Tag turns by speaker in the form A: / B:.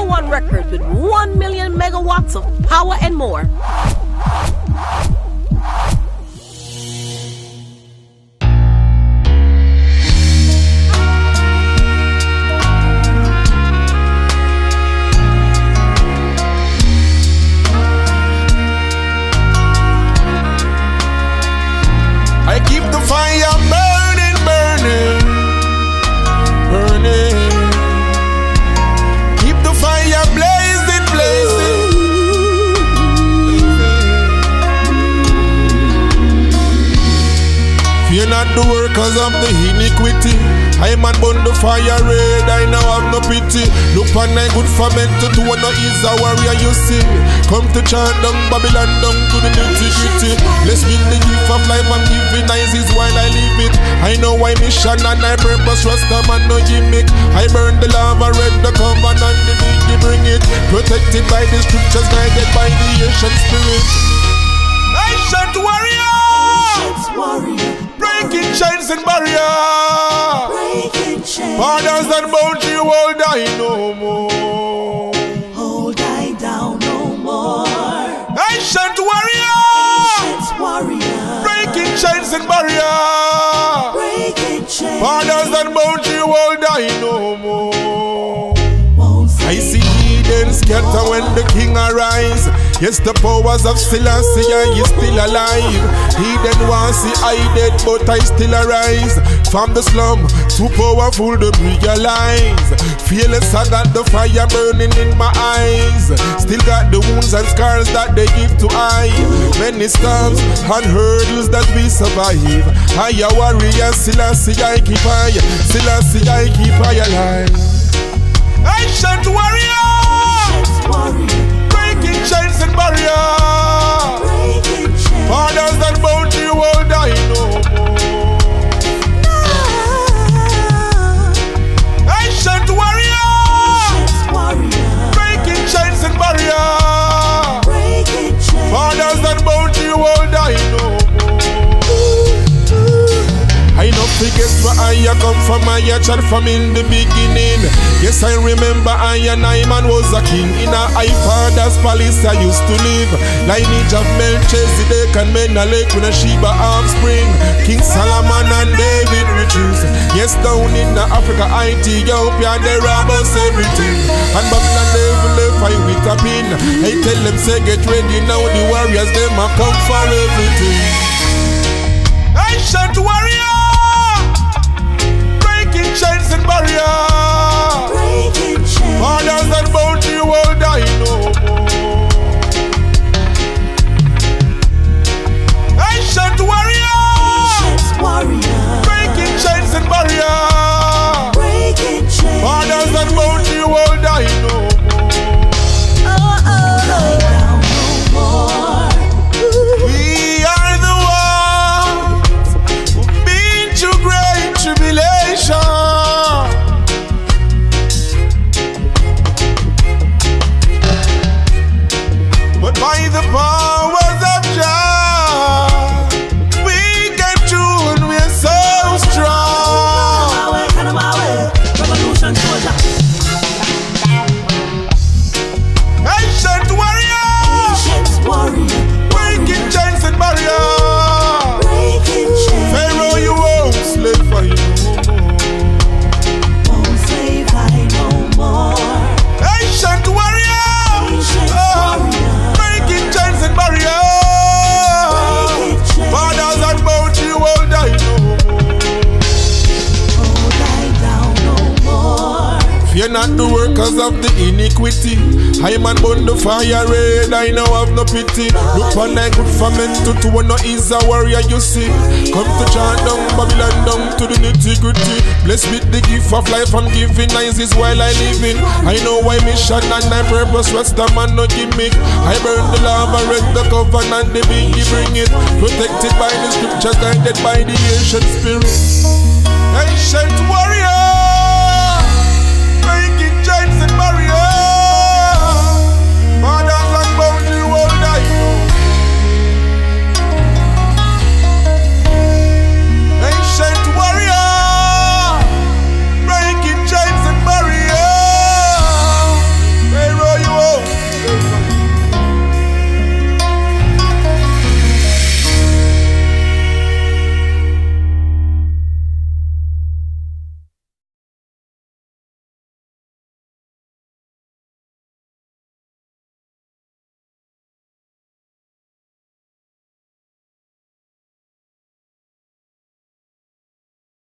A: #1 records with 1 million megawatts of power and more.
B: I keep the fire burning, burning, burning. Keep the fire blazing, blazing. Fear not the workers of the iniquity. I man burn the fire red, I now have no pity. Look on my good for men to do no is a warrior you see. Come to chant down Babylon down to the nitty-gritty. Let's build the gift of life and giving eyes is while I live it. I know why mission and I purpose Rasta man no gimmick. I burn the lava red, the covenant and the biggie bring it. Protected by the scriptures, guided by the ancient spirit. Ancient warrior,
C: Ancient warrior,
B: breaking chains and barriers.
C: breaking chains.
B: Borders and boundary hold I no more.
C: Hold I down no more.
B: Ancient warrior,
C: Ancient warrior,
B: breaking chains and barriers.
C: breaking chains.
B: Borders and boundary hold I no more.
C: Won't
B: I
C: say
B: see Eden scatter when the king arise. Yes, the powers of Selassie is still alive. Eden wants see I dead, but I still arise. From the slum, too powerful to realize. Fearless, I got the fire burning in my eyes. Still got the wounds and scars that they give to I. Many storms and hurdles that we survive. I a warrior, Selassie I keep I. Selassie I keep I alive. Ancient warrior,
C: Ancient warrior,
B: breaking chains and barriers.
C: breaking chains.
B: Borders and boundary hold I no more. Ancient warrior,
C: Ancient warrior,
B: breaking chains and barriers.
C: breaking chains.
B: Borders and boundary hold I no more. I no forget where I come from, I chat from in the beginning. Yes, I remember I and I man was a king. In a high father's palace I used to live. Lineage of Melchizedek and Menelek with a Sheba offspring. King Solomon and David riches. Yes, down in the Africa, Ethiopia, they rob us everything. And Babylon they fight with a pin. I tell them say get ready now, the warriors them a come for everything. Ancient warrior, chains and barriers.
C: Breaking chains.
B: Borders and boundary hold I no more. Ancient warrior,
C: Ancient warrior,
B: breaking chains and barriers.
C: breaking chains.
B: Borders and boundary hold I no more.
C: Lie down no more.
B: We are the ones who've been through great tribulation. But by the powers of Jah, we get through and we're so strong.
C: Revolution soldier.
B: Ancient warrior,
C: Ancient warrior,
B: breaking chains and barriers.
C: breaking chains.
B: Pharaoh, you won't slave for you no more.
C: Won't slave I no more.
B: Ancient warrior,
C: Ancient warrior,
B: breaking chains and barriers.
C: breaking chains.
B: Borders and boundary hold I no more.
C: Hold I down no more.
B: Fear not the workers of the iniquity. I man burn the fire red, I now have no pity. Look on thy good for men to no is a warrior you see. Come to chant down Babylon down to the nitty-gritty. Blessed with the gift of life and giving eyes is while I live in. I know why mission and my purpose rest a man no gimmick. I burn the lava red, the covenant the biggie bring it. Protected by the scriptures, guided by the ancient spirit. Ancient warrior,